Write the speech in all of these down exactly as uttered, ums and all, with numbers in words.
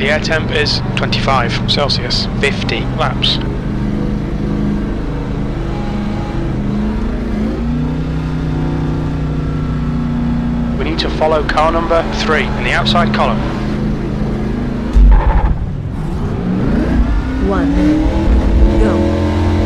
The air temp is twenty-five Celsius, fifty laps. We need to follow car number three in the outside column. One, go.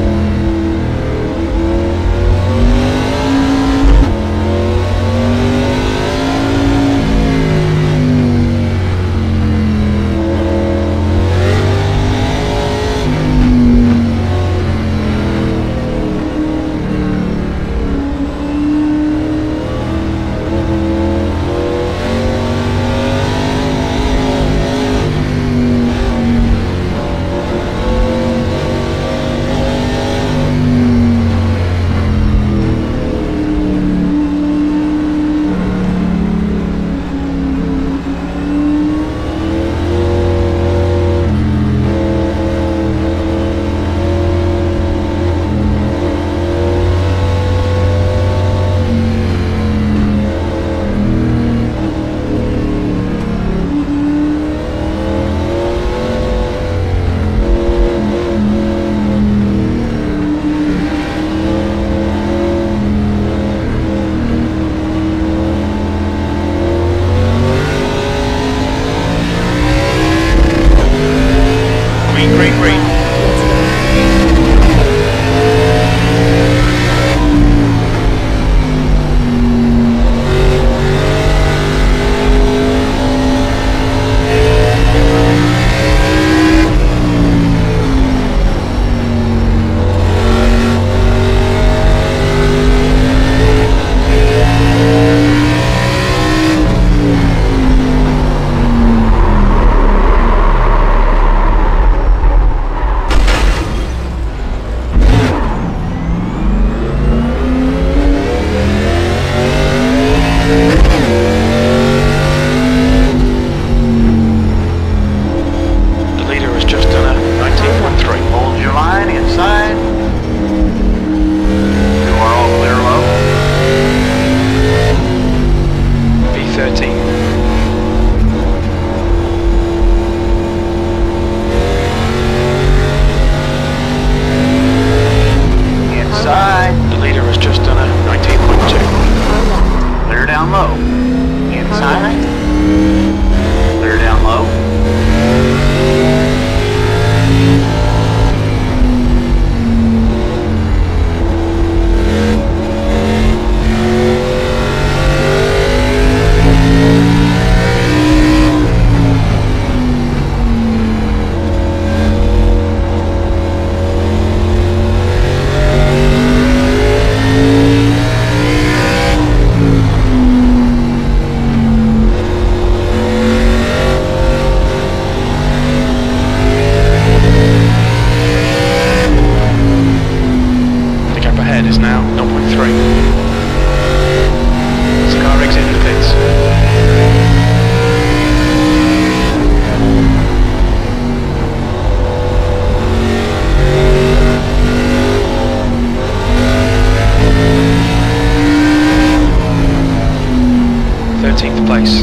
thirteenth place.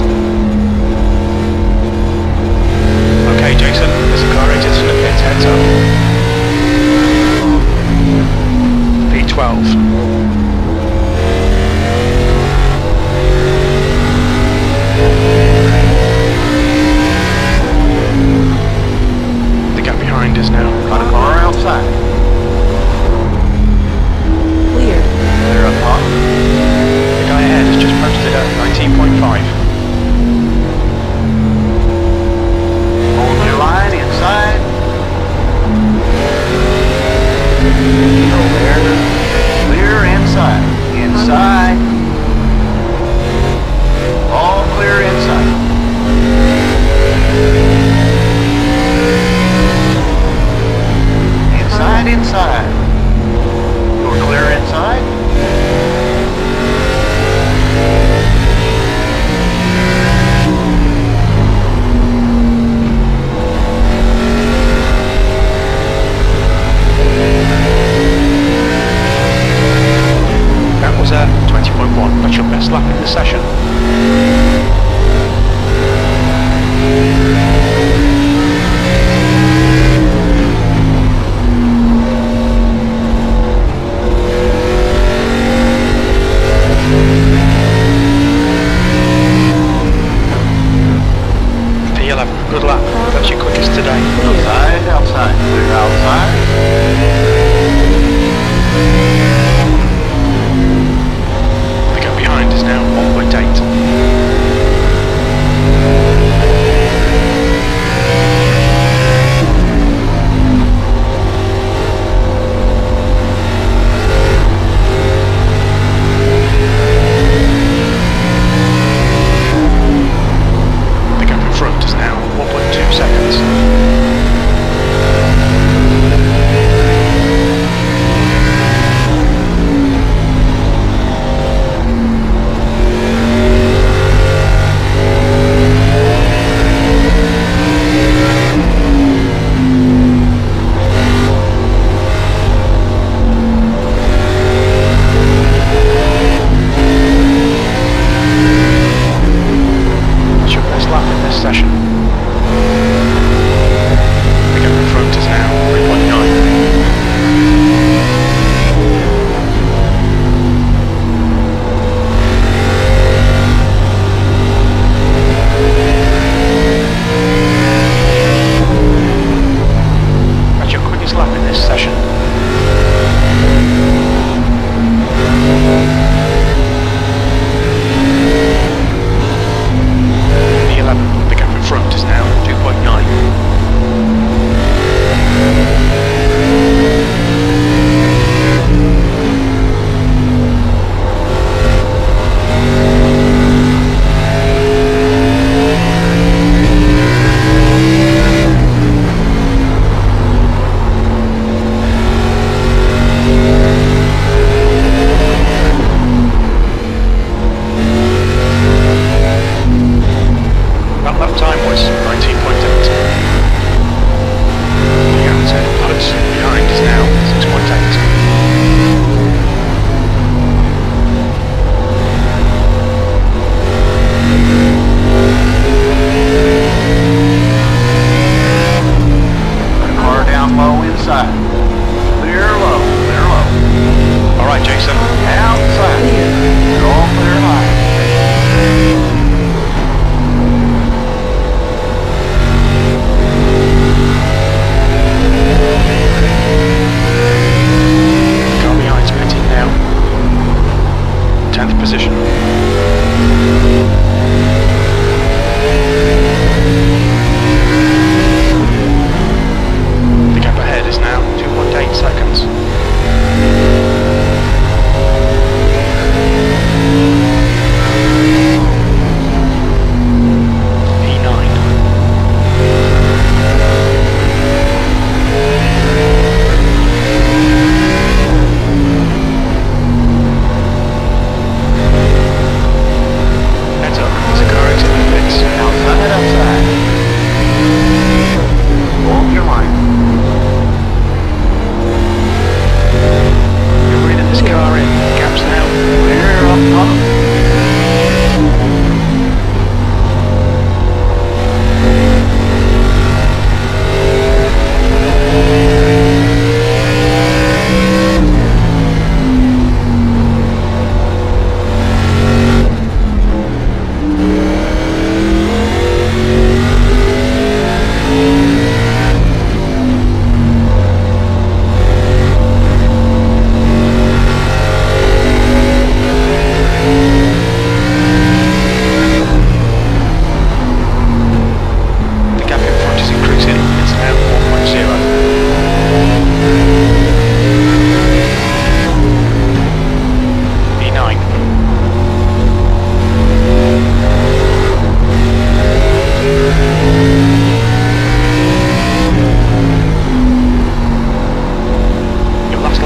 Okay, Jason, there's a car exit from the pit, heads up. P twelve. The gap behind is now. Got a car outside. Clear. Clear up top. The guy ahead has just posted at nineteen point five. Hold your line inside. Go there. Clear inside. Inside. All clear inside. Inside, inside. You're clear inside. That was at twenty point one. That's your best lap in the session.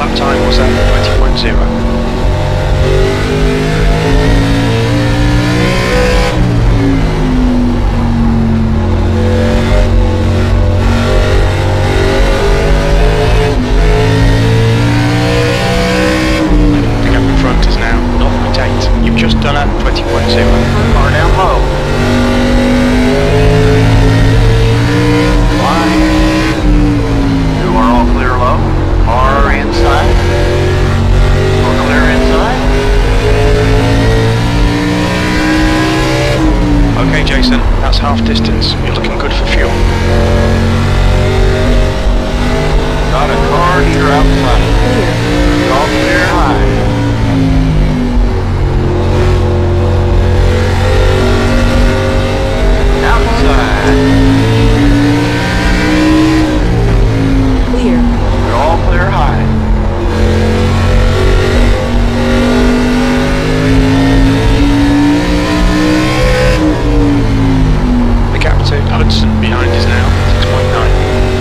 lap time was at twenty point zero. The gap in front is now zero point eight. You've just done at twenty point zero. Car down low. Line. You are all clear low. Car inside. We're clear inside. Okay, Jason, that's half distance. You're looking good for fuel. Got a car here outside. Clear. You're all clear high. Outside. Clear. You're all clear high. The gap to Hudson behind is now six point nine.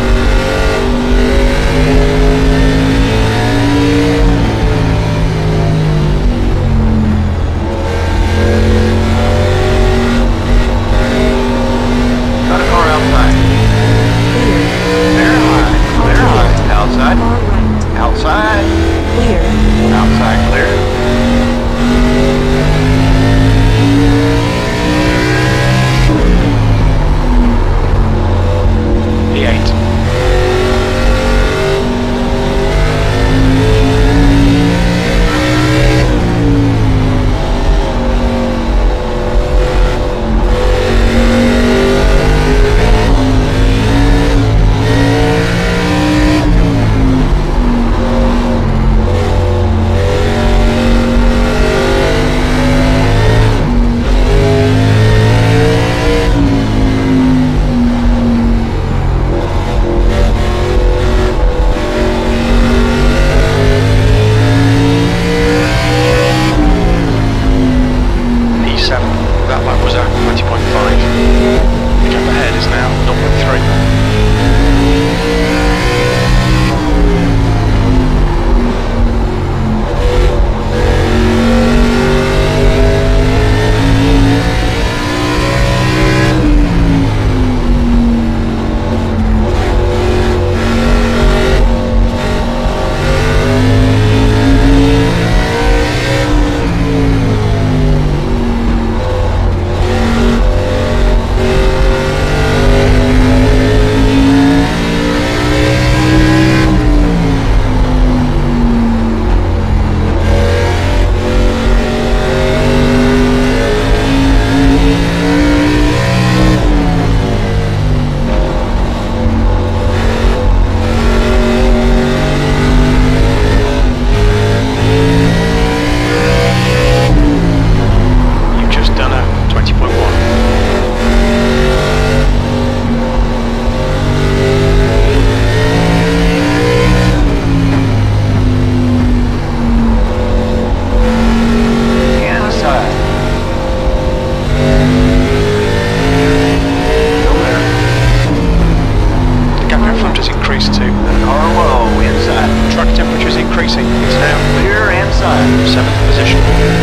Got a car outside. Clear. Clear high. Clear high. Outside. Car right. Outside. Clear. Outside clear. E eight. E seven. That lap was at twenty point five. The gap ahead is now zero point three. You've just done at twenty point one. Inside. Still there. The gap in front has increased to Car low inside. track temperature is increasing. It's now Clear inside. seventh position.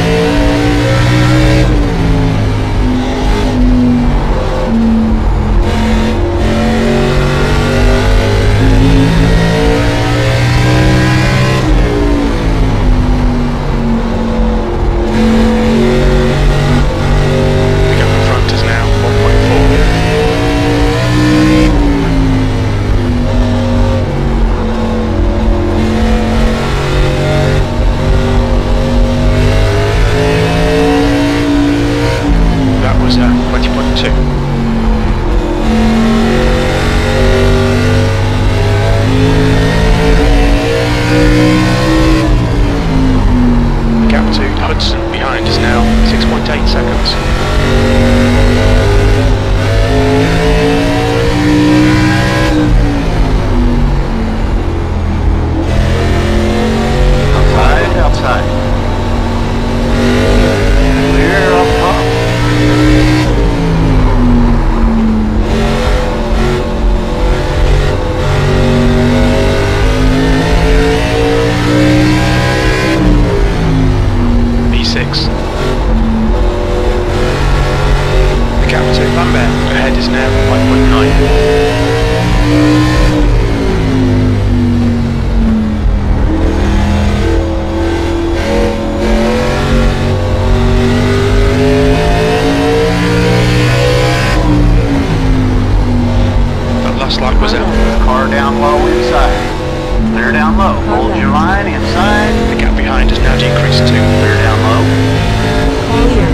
The gap in front is now one point four. That was at twenty point two. The gap to Hudson behind is now six point eight seconds. Outside. Outside. Clear up top. low. Car Hold left. your line inside. The gap behind has now decreased to Clear down low. Clear.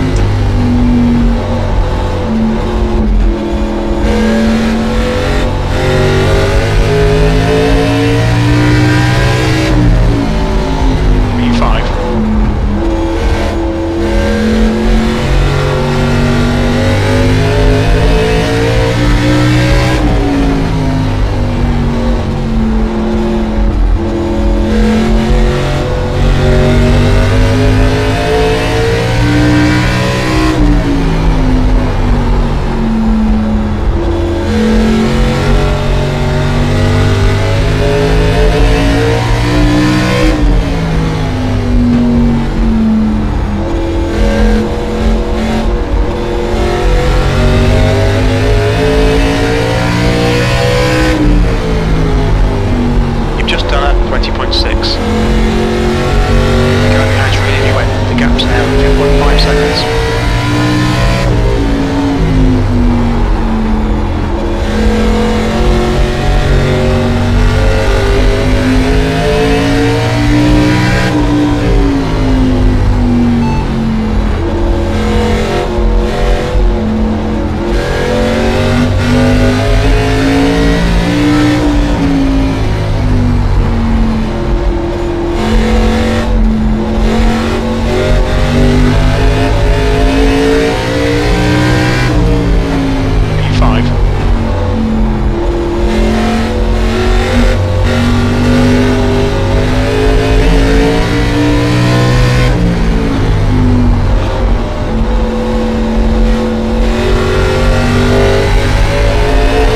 V five. You've just done a twenty point six. The gap behind's really you went. The gap's now ten point five seconds. V five.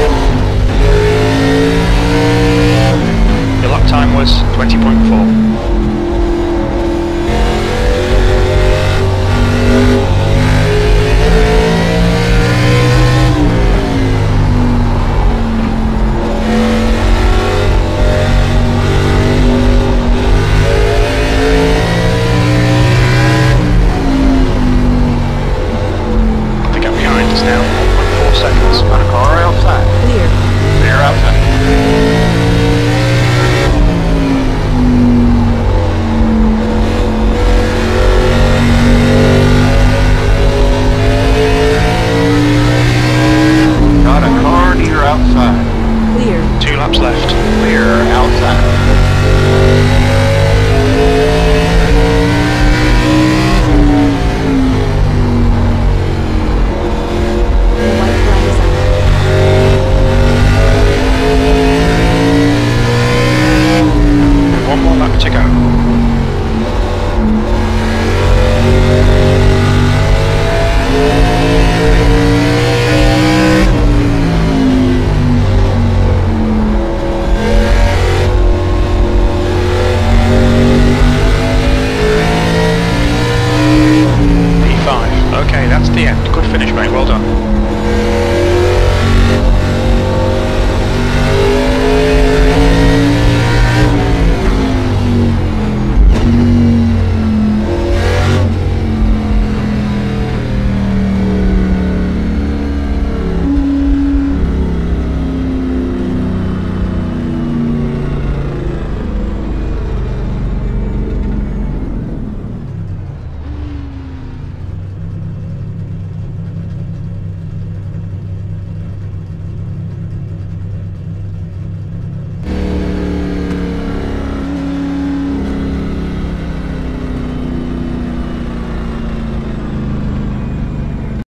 Your lap time was twenty point four.